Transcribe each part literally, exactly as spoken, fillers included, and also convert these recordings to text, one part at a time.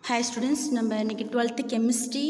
Hi students, நம்ம இன்னைக்கு twelfth chemistry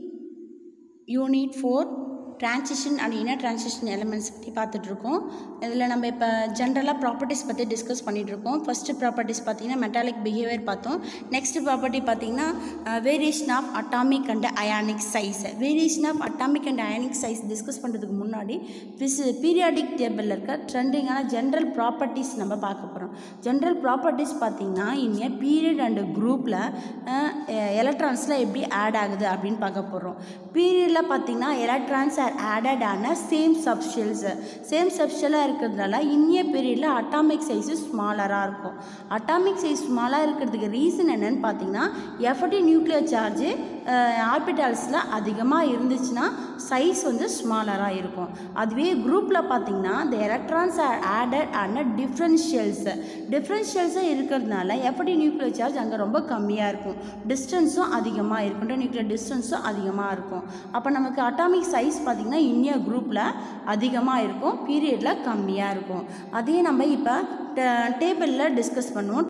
unit four transition and inner transition elements பற்றி பார்த்துட்டு இருக்கோம். இதில் நம்ம இப்போ ஜென்ரலாக ப்ராப்பர்ட்டிஸ் பற்றி டிஸ்கஸ் பண்ணிகிட்டு இருக்கோம். ஃபஸ்ட்டு ப்ராப்பர்ட்டிஸ் பார்த்தீங்கன்னா மெட்டாலிக் பிஹேவியர் பார்த்தோம். நெக்ஸ்ட் ப்ராப்பர்ட்டி பார்த்தீங்கன்னா variation of atomic and ionic size. Variation of atomic and ionic size discuss பண்ணுறதுக்கு முன்னாடி பிஸ் பீரியாடிக் டேபிளில் இருக்க ட்ரெண்டிங்கான ஜென்ரல் ப்ராப்பர்ட்டிஸ் நம்ம பார்க்க போகிறோம். ஜென்ரல் ப்ராப்பர்ட்டிஸ் பார்த்தீங்கன்னா இங்கே பீரியட் அண்ட் குரூப்பில் எலக்ட்ரான்ஸில் எப்படி ஆட் ஆகுது அப்படின்னு பார்க்க போகிறோம். பீரியடில் பார்த்தீங்கன்னா electrons are added on same subshells same சப்ஷெல்லாக இருக்கிறதுனால இன்னிய பீரியடில் அட்டாமிக் சைஸு ஸ்மாலராக இருக்கும். அட்டாமிக் சைஸ் ஸ்மாலாக இருக்கிறதுக்கு ரீசன் என்னென்னு பார்த்தீங்கன்னா எஃபர்டி நியூக்ளியர் சார்ஜு ஆர்பிட்டால்ஸில் அதிகமாக இருந்துச்சுன்னா சைஸ் வந்து ஸ்மாலராக இருக்கும். அதுவே குரூப்பில் பார்த்தீங்கன்னா இந்த எலக்ட்ரான்ஸ் ஆர் ஆடட் ஆன டிஃப்ரென்ஷியல்ஸு டிஃப்ரென்ஷியல்ஸாக இருக்கிறதுனால எஃபர்டி நியூக்ளியர் சார்ஜ் அங்கே ரொம்ப கம்மியாக இருக்கும். டிஸ்டன்ஸும் அதிகமாக இருக்கும். நியூக்ளியர் டிஸ்டன்ஸும் அதிகமாக இருக்கும். அப்போ நமக்கு அட்டாமிக் சைஸ் பார்த்திங்கன்னா இன்னிய குரூப்பில் அதிகமாக இருக்கும், பீரியடில் கம்மியாக இருக்கும். அதே நம்ம இப்போ டேபிளில் டிஸ்கஸ் பண்ணுவோம்.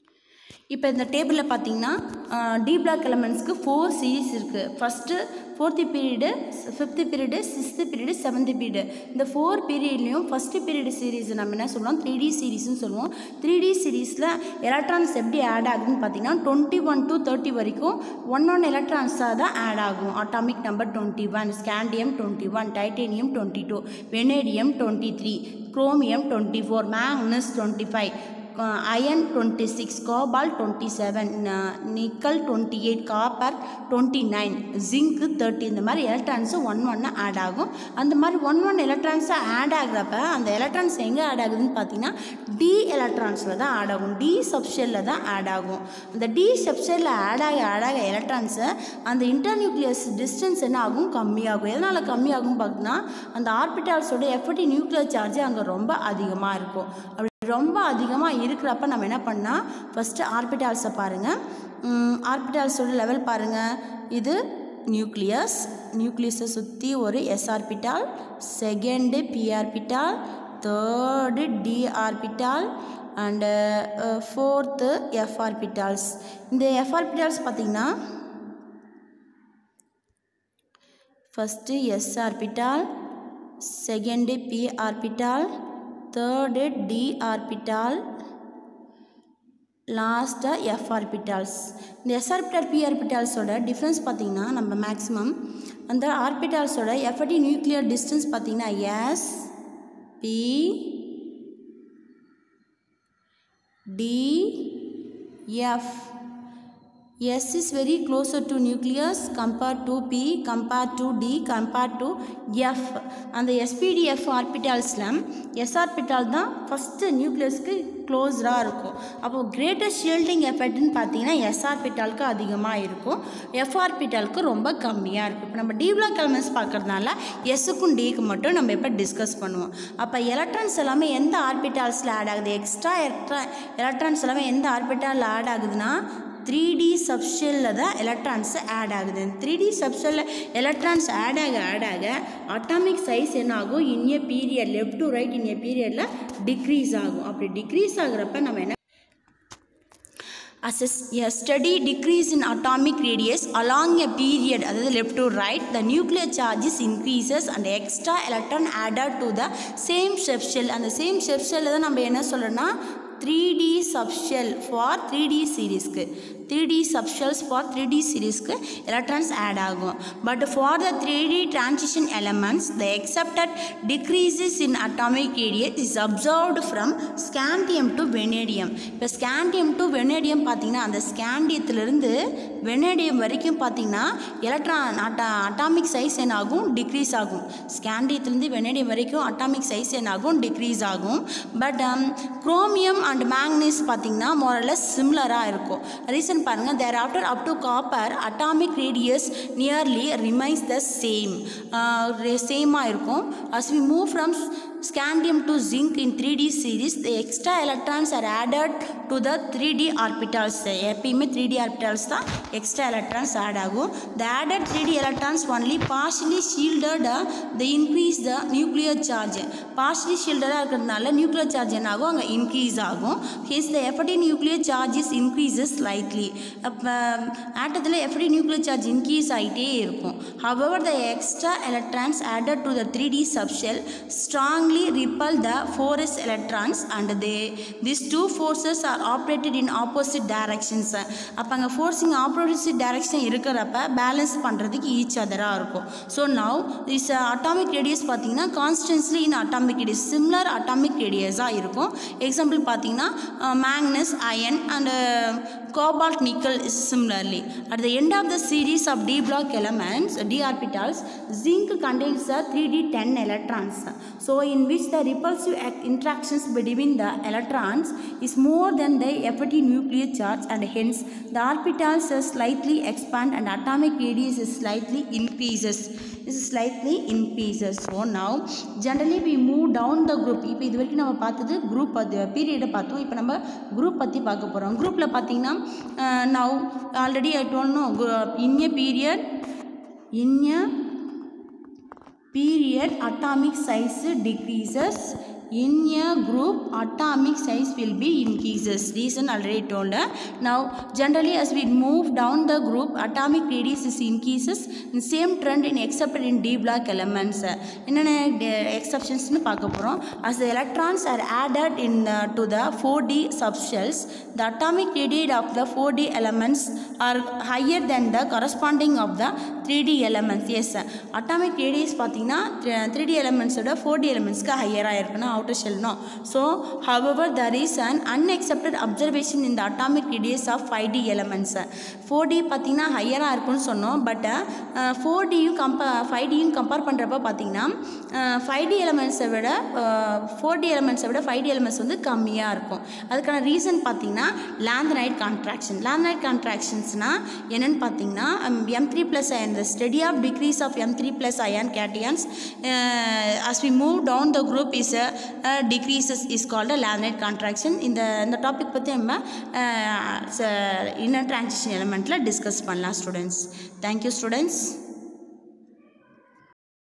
இப்போ இந்த டேபிளில் பார்த்தீங்கன்னா டி பிளாக் எலமெண்ட்ஸ்க்கு ஃபோர் சீரீஸ் இருக்குது. First fourth period, fifth period, sixth period, seventh period. இந்த ஃபோர் பீரியட்லேயும் ஃபஸ்ட்டு பீரியடு சீரீஸ் நம்ம என்ன சொல்லுவோம், த்ரீ டி சீரீஸ்னு சொல்லுவோம். த்ரீ டி சீரீஸில் எலக்ட்ரான்ஸ் எப்படி ஆட் ஆகுதுன்னு பார்த்தீங்கன்னா டுவெண்ட்டி ஒன் டு தேர்ட்டி வரைக்கும் ஒன் ஒன் எலக்ட்ரான்ஸாக தான் ஆட் ஆகும். Atomic number twenty one, scandium twenty one, titanium twenty two, vanadium twenty three, chromium twenty four, manganese twenty five, iron twenty-six, cobalt twenty-seven, nickel twenty-eight, copper twenty-nine, zinc thirty. இந்த மாதிரி electrons one ஒன்று add ஆகும். அந்த மாதிரி one one எலக்ட்ரான்ஸை add ஆகிறப்ப அந்த electrons எங்கே ஆட் ஆகுதுன்னு பார்த்தீங்கன்னா டி எலக்ட்ரான்ஸில் தான் ஆட் ஆகும். டி சப்ஷெல்லில் தான் ஆட் ஆகும். அந்த டி சப்ஷெல்லில் ஆட் ஆக ஆட் ஆக எலக்ட்ரான்ஸை அந்த இன்டர்நியூக்ளியஸ் டிஸ்டன்ஸ் என்ன ஆகும், கம்மியாகும். எதனால் கம்மியாகும் பார்த்தீங்கன்னா அந்த ஆர்பிட்டால்ஸோட எஃபர்டி நியூக்ளியர் சார்ஜ் அங்கே ரொம்ப அதிகமாக இருக்கும். அப்படி ரொம்ப அதிகமாக இருக்கிறப்ப நம்ம என்ன பண்ணால் ஃபஸ்ட்டு ஆர்பிட்டால்ஸை பாருங்கள். ஆர்பிட்டால்ஸோட லெவல் பாருங்கள். இது நியூக்ளியஸ், நியூக்ளியஸை சுற்றி ஒரு S orbital, second P orbital, third D orbital and fourth F orbitals. இந்த எஃப் ஆர்பிட்டால்ஸ் பார்த்திங்கன்னா first S orbital, second P orbital, third D orbital, லாஸ்ட்டாக எஃப் ஆர்பிட்டால்ஸ். இந்த எஸ் ஆர்பிட்டால் பி ஆர்பிட்டால்ஸோட டிஃப்ரென்ஸ் பார்த்திங்கன்னா நம்ம மேக்ஸிமம் அந்த ஆர்பிட்டால்ஸோட எஃப்டி நியூக்ளியர் டிஸ்டன்ஸ் பார்த்திங்கன்னா S P D F. S is very closer to nucleus compared to P, compared to D, compared to F. அந்த S P D F ஆர்பிட்டால்ஸில் S ஆர்பிட்டால் தான் ஃபஸ்ட்டு நியூக்ளியஸ்க்கு க்ளோஸராக இருக்கும். அப்போது கிரேட்டஸ்ட் ஷீல்டிங் எஃபெக்ட்னு பார்த்தீங்கன்னா S ஆர்பிட்டாலுக்கு அதிகமாக இருக்கும், F ஆர்பிட்டாலுக்கு ரொம்ப கம்மியாக இருக்கும். இப்போ நம்ம டி பிளாக் எலமெண்ட்ஸ் பார்க்குறதுனால எஸ்ஸுக்கும் டிக்கு மட்டும் நம்ம இப்போ டிஸ்கஸ் பண்ணுவோம். அப்போ எலக்ட்ரான்ஸ் எல்லாமே எந்த ஆர்பிட்டால்ஸில் ஆட் ஆகுது, எக்ஸ்ட்ரா எலக்ட்ரா எலக்ட்ரான்ஸ் எல்லாமே எந்த ஆர்பிட்டாலில் ஆட் ஆகுதுன்னா த்ரீ டி சப்ஷெல்லில் தான் எலக்ட்ரான்ஸு ஆட் ஆகுது. த்ரீ டி சப்ஷெல்லில் எலக்ட்ரான்ஸ் ஆட் ஆக ஆட் ஆக அட்டாமிக் சைஸ் என்ன ஆகும், இன்னிய பீரியட் லெஃப்ட் டு ரைட் இன்னிய பீரியடில் டிக்ரீஸ் ஆகும். அப்படி டிக்ரீஸ் ஆகிறப்ப நம்ம என்ன as a, a steady decrease in atomic radius along a period, அதாவது left to right, the nuclear charges increases and extra electron added to the same subshell. அந்த same subshell தான் நம்ம என்ன சொல்கிறோன்னா three D subshell for three D சீரீஸ்க்கு three D subshells for three D சீரீஸ்க்கு electrons add ஆகும். But for the three D transition elements the expected decreases in atomic radius is observed from scandium to vanadium. இப்போ scandium to vanadium பார்த்திங்கன்னா அந்த ஸ்கேண்டியத்திலிருந்து vanadium வரைக்கும் பார்த்திங்கன்னா electron அட்டா atomic size என்ன ஆகும், decrease ஆகும். ஸ்கேண்டியத்துலேருந்து வெனேடியம் வரைக்கும் அட்டாமிக் சைஸ் என்ன ஆகும், டிக்ரீஸ் ஆகும். பட் குரோமியம் அண்ட் மேக்னீஸ் பார்த்திங்கன்னா மோரலஸ் சிம்லராக இருக்கும். ரீசன் பாருங்கள், there after up to copper atomic radius nearly remains the same சேமாக இருக்கும். As we move from scandium to zinc in three D series, the extra electrons are added to the three D orbitals. எப்பயுமே three D orbitals தான் extra electrons add ஆகும். The added three D electrons only partially shielded uh, the increase the nuclear charge. partially shielded இருக்கிறதுனால nuclear charge என்ன ஆகும் அங்கே increase ஆகும். Hence the effective nuclear charge is increases slightly. அப்போ ஆட்டத்தில் effective nuclear charge increase ஆகிட்டே இருக்கும். However, the extra electrons added to the three D subshell strongly repel the four s electrons and they these two forces are operated in opposite directions. அப்போ அங்கே forcing opposite direction இருக்கிறப்ப balance பண்ணுறதுக்கு each அதராக இருக்கும். So now is atomic radius பார்த்தீங்கன்னா constantly in atomic radius similar atomic ரேடியஸாக இருக்கும். Example பார்த்தீங்கன்னா manganese iron and cobalt nickel is similarly. At the end of the series of d block elements d orbitals, zinc contains the three d ten electrons, so in which the repulsive interactions between the electrons is more than the effective nuclear charge and hence the orbitals slightly expand and atomic radius is slightly increases. This is slightly increases. So now generally we move down the group. இப்போ இது வரைக்கும் நம்ம பார்த்தது group பீரியடை பார்த்தோம். இப்போ நம்ம group பற்றி பார்க்க போகிறோம். குரூப்பில் பார்த்தீங்கன்னா now already I told no in a period in a period atomic size decreases. In a group atomic size will be increases. Reason already told. Now generally as we move down the group atomic radius is increases. In same trend in except in d block elements. என்னென்ன exceptions னு பார்க்க போகிறோம். As the electrons are added in the, to the four D subshells, the atomic radius of the four D elements are higher than the corresponding of the three D elements. Yes, atomic radius பார்த்தீங்கன்னா three D elements ஓட four D elements க்கு ஹையராக இருக்குன்னா outer shell no. So however there is an unaccepted observation in the atomic radius of five D elements. four D பார்த்தீங்கன்னா ஹையராக இருக்குன்னு சொன்னோம். But four D யும் கம்பே five D யும் compare பண்ணுறப்ப பார்த்தீங்கன்னா five D எலமெண்ட்ஸை விட four D எலமெண்ட்ஸை விட five D எலமெண்ட்ஸ் வந்து கம்மியாக இருக்கும். அதுக்கான ரீசன் பார்த்தீங்கன்னா லாந்தனைட் கான்ட்ராக்ஷன். லாந்தனைட் கான்ட்ராக்ஷன்ஸ்னால் என்னென்னு பார்த்தீங்கன்னா M three plus ion, the study of decrease of M three plus ion cations uh, as we move down the group is a uh, decreases is called a Lambert contraction. In the in the topic பற்றி நம்ம inner transition elementல discuss பண்ணலாம் students. Thank you students.